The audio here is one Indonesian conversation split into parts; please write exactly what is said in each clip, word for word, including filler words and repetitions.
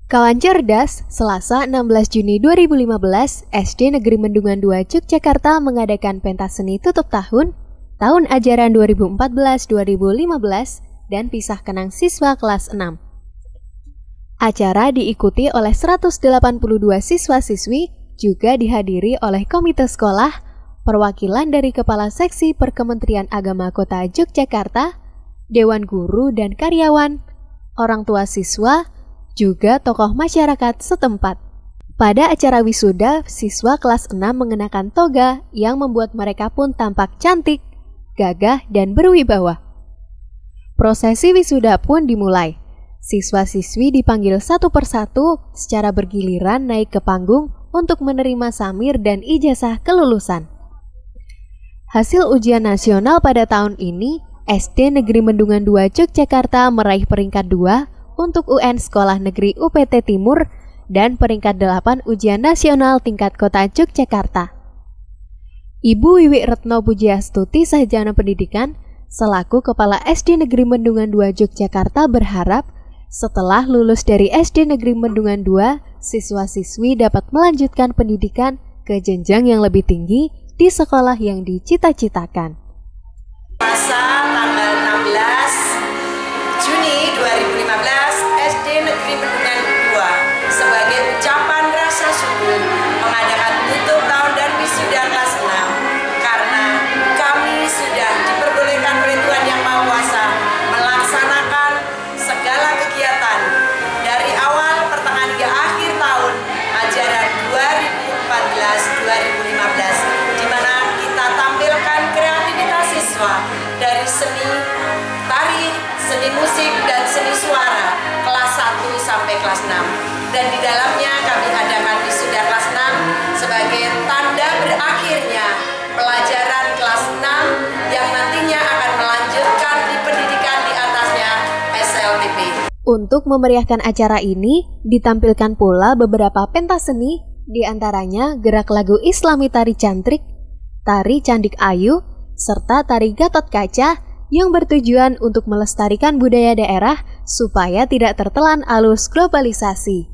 Kawan cerdas, Selasa enam belas Juni dua ribu lima belas, S D Negeri Mendungan dua Yogyakarta mengadakan pentas seni tutup tahun, tahun ajaran dua ribu empat belas dua ribu lima belas, dan pisah kenang siswa kelas enam. Acara diikuti oleh seratus delapan puluh dua siswa-siswi, juga dihadiri oleh komite sekolah, perwakilan dari Kepala Seksi Perkementerian Agama Kota Yogyakarta, Dewan Guru dan Karyawan, orang tua siswa, juga tokoh masyarakat setempat. Pada acara wisuda, siswa kelas enam mengenakan toga yang membuat mereka pun tampak cantik, gagah, dan berwibawa. Prosesi wisuda pun dimulai. Siswa-siswi dipanggil satu persatu secara bergiliran naik ke panggung untuk menerima samir dan ijazah kelulusan. Hasil ujian nasional pada tahun ini, S D Negeri Mendungan dua Yogyakarta meraih peringkat dua untuk U N Sekolah Negeri U P T Timur dan peringkat delapan ujian nasional tingkat kota Yogyakarta. Ibu Wiwi Retno Pujiastuti Sarjana Pendidikan selaku Kepala S D Negeri Mendungan dua Yogyakarta berharap setelah lulus dari S D Negeri Mendungan dua, siswa-siswi dapat melanjutkan pendidikan ke jenjang yang lebih tinggi di sekolah yang dicita-citakan. Masa tanggal enam belas Juni dua ribu lima belas, S D Negeri Mendungan dua sebagai ucapan rasa syukur mengadakan tutup tahun dan wisuda kelas enam karena kami sudah diperbolehkan oleh Tuhan Yang Maha Kuasa melaksanakan segala kegiatan dari awal pertengahan hingga akhir tahun ajaran dua ribu empat belas dua ribu lima belas, di mana kita tampilkan kreativitas siswa dari seni tari, seni musik, dan seni suara kelas satu sampai kelas enam. Dan di dalamnya kami adakan wisuda kelas enam sebagai tanda berakhirnya pelajaran kelas enam yang nantinya akan melanjutkan di pendidikan di atasnya S L T P. Untuk memeriahkan acara ini, ditampilkan pula beberapa pentas seni, di antaranya gerak lagu Islami Tari Cantrik, Tari Candik Ayu, serta Tari Gatot Kaca yang bertujuan untuk melestarikan budaya daerah supaya tidak tertelan arus globalisasi.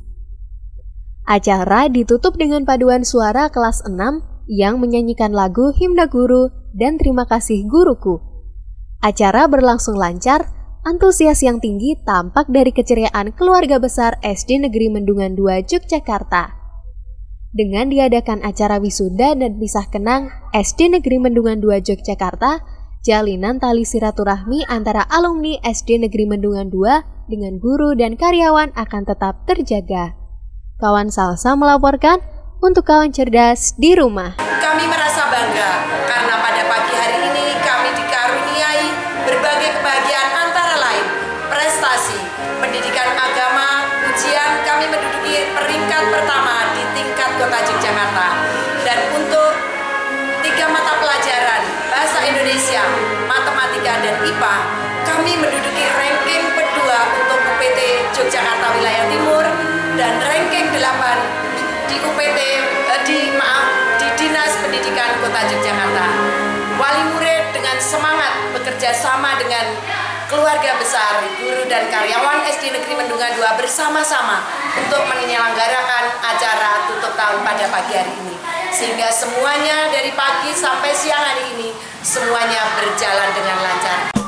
Acara ditutup dengan paduan suara kelas enam yang menyanyikan lagu Himna Guru dan Terima Kasih Guruku. Acara berlangsung lancar, antusias yang tinggi tampak dari keceriaan keluarga besar S D Negeri Mendungan dua Yogyakarta. Dengan diadakan acara wisuda dan pisah kenang S D Negeri Mendungan dua Yogyakarta, jalinan tali silaturahmi antara alumni S D Negeri Mendungan dua dengan guru dan karyawan akan tetap terjaga. Kawan Salsa melaporkan untuk Kawan Cerdas di rumah. Kami merasa bangga karena pada pagi hari ini kami dikaruniai berbagai kebahagiaan antara lain prestasi, pendidikan agama, ujian kami menduduki peringkat pertama di tingkat kota Yogyakarta. Dan untuk tiga mata pelajaran Bahasa Indonesia, Matematika, dan I P A, kami menduduki ranking kedua untuk U P T Yogyakarta Wilayah Timur dan ranking delapan di U P T eh, di maaf di Dinas Pendidikan Kota Yogyakarta. Wali murid dengan semangat bekerja sama dengan keluarga besar, guru dan karyawan S D Negeri Mendungan dua bersama-sama untuk menyelenggarakan acara tutup tahun pada pagi hari ini. Sehingga semuanya dari pagi sampai siang hari ini semuanya berjalan dengan lancar.